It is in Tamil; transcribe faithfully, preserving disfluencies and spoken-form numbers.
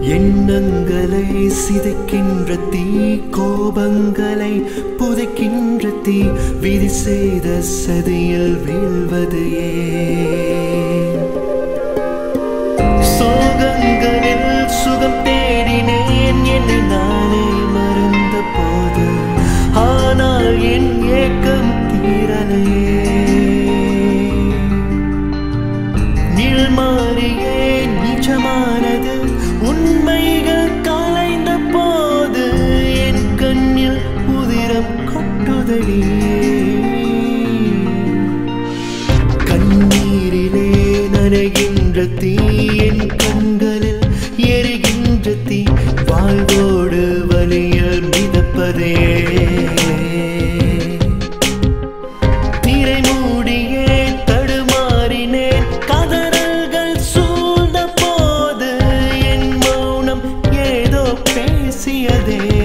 எண்ணங்களை சிதைக்கின்ற தீ, கோபங்களை புதைக்கின்ற தீ, விதி செய்த சதியில் வீழ்வது ஏன்? சோகங்களில் சுகம் தேடினேன் என்னை நானே மறந்த போது, ஆனால் என் ஏக்கம் தீரலையே. நிழல் மாறியே நீச்சமானது, உண்மைகள் கலைந்த போது என் கண்ணில் உதிரம் கொட்டுதடி. கண்ணீரிலே நனைகின்ற தீ, என் கண்களில் எரிகின்ற தீ, வாழ்வோடு வலியில் மிதப்பதே. திரை மூடியே தடுமாறினேன், கதறல்கள் சூழ்ந்த போது என் மௌனம் ஏதோ பேசியதே.